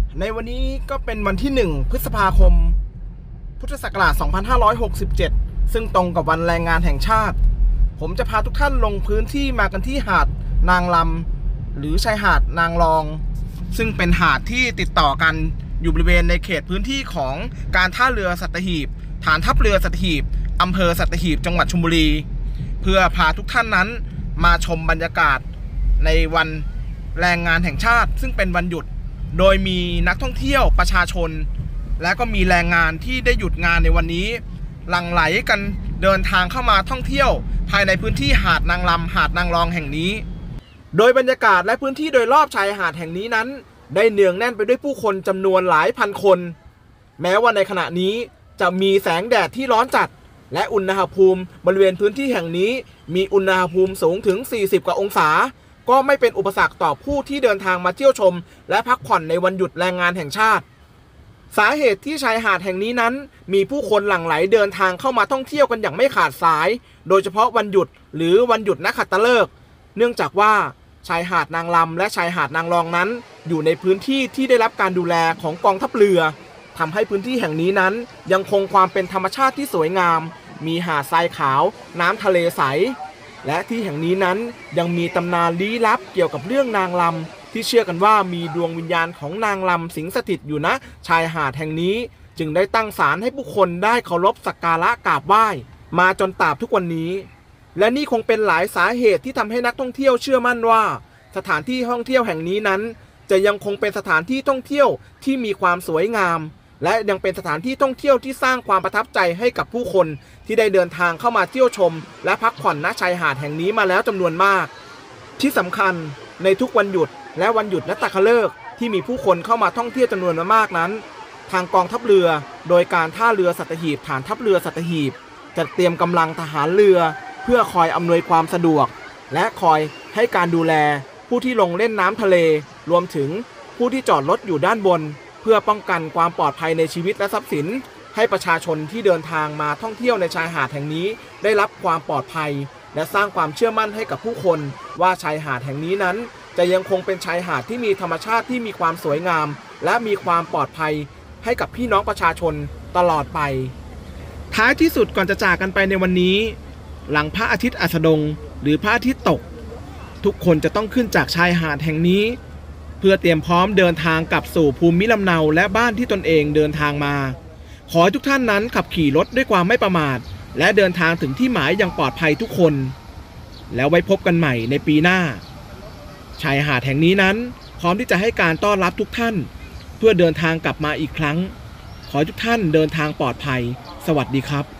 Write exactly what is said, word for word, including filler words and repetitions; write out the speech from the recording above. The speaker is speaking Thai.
ในวันนี้ก็เป็นวันที่หนึ่งพฤษภาคมพุทธศักราชสองพันห้าร้อยหกสิบเจ็ดซึ่งตรงกับวันแรงงานแห่งชาติผมจะพาทุกท่านลงพื้นที่มากันที่หาดนางลำหรือชายหาดนางรองซึ่งเป็นหาดที่ติดต่อกันอยู่บริเวณในเขตพื้นที่ของการท่าเรือสัตหีบฐานทัพเรือสัตหีบอำเภอสัตหีบจังหวัดชลบุรีเพื่อพาทุกท่านนั้นมาชมบรรยากาศในวันแรงงานแห่งชาติซึ่งเป็นวันหยุดโดยมีนักท่องเที่ยวประชาชนและก็มีแรงงานที่ได้หยุดงานในวันนี้หลั่งไหลกันเดินทางเข้ามาท่องเที่ยวภายในพื้นที่หาดนางลำหาดนางรองแห่งนี้โดยบรรยากาศและพื้นที่โดยรอบชายหาดแห่งนี้นั้นได้เนืองแน่นไปด้วยผู้คนจำนวนหลายพันคนแม้ว่าในขณะนี้จะมีแสงแดดที่ร้อนจัดและอุณหภูมิบริเวณพื้นที่แห่งนี้มีอุณหภูมิสูงถึงสี่สิบกว่าองศาก็ไม่เป็นอุปสรรคต่อผู้ที่เดินทางมาเที่ยวชมและพักผ่อนในวันหยุดแรงงานแห่งชาติสาเหตุที่ชายหาดแห่งนี้นั้นมีผู้คนหลั่งไหลเดินทางเข้ามาท่องเที่ยวกันอย่างไม่ขาดสายโดยเฉพาะวันหยุดหรือวันหยุดนักขัตฤกษ์เนื่องจากว่าชายหาดนางลำและชายหาดนางรองนั้นอยู่ในพื้นที่ที่ได้รับการดูแลของกองทัพเรือทำให้พื้นที่แห่งนี้นั้นยังคงความเป็นธรรมชาติที่สวยงามมีหาดทรายขาวน้ำทะเลใสและที่แห่งนี้นั้นยังมีตำนานลี้ลับเกี่ยวกับเรื่องนางลำที่เชื่อกันว่ามีดวงวิญญาณของนางลำสิงสถิตอยู่ณชายหาดแห่งนี้จึงได้ตั้งศาลให้ผู้คนได้เคารพสักการะกราบไหว้มาจนตราบทุกวันนี้และนี่คงเป็นหลายสาเหตุที่ทำให้นักท่องเที่ยวเชื่อมั่นว่าสถานที่ท่องเที่ยวแห่งนี้นั้นจะยังคงเป็นสถานที่ท่องเที่ยวที่มีความสวยงามและยังเป็นสถานที่ท่องเที่ยวที่สร้างความประทับใจให้กับผู้คนที่ได้เดินทางเข้ามาเที่ยวชมและพักผ่อนณชายหาดแห่งนี้มาแล้วจำนวนมากที่สำคัญในทุกวันหยุดและวันหยุดนักขัตฤกษ์ที่มีผู้คนเข้ามาท่องเที่ยวจำนวนมากนั้นทางกองทัพเรือโดยการท่าเรือสัตหีบฐานทัพเรือสัตหีบจัดเตรียมกำลังทหารเรือเพื่อคอยอำนวยความสะดวกและคอยให้การดูแลผู้ที่ลงเล่นน้ำทะเลรวมถึงผู้ที่จอดรถอยู่ด้านบนเพื่อป้องกันความปลอดภัยในชีวิตและทรัพย์สินให้ประชาชนที่เดินทางมาท่องเที่ยวในชายหาดแห่งนี้ได้รับความปลอดภัยและสร้างความเชื่อมั่นให้กับผู้คนว่าชายหาดแห่งนี้นั้นจะยังคงเป็นชายหาดที่มีธรรมชาติที่มีความสวยงามและมีความปลอดภัยให้กับพี่น้องประชาชนตลอดไปท้ายที่สุดก่อนจะจากกันไปในวันนี้หลังพระอาทิตย์อัสดงหรือพระอาทิตย์ตกทุกคนจะต้องขึ้นจากชายหาดแห่งนี้เพื่อเตรียมพร้อมเดินทางกลับสู่ภูมิลำเนาและบ้านที่ตนเองเดินทางมาขอให้ทุกท่านนั้นขับขี่รถด้วยความไม่ประมาทและเดินทางถึงที่หมายอย่างปลอดภัยทุกคนแล้วไว้พบกันใหม่ในปีหน้าชายหาดแห่งนี้นั้นพร้อมที่จะให้การต้อนรับทุกท่านเพื่อเดินทางกลับมาอีกครั้งขอให้ทุกท่านเดินทางปลอดภัยสวัสดีครับ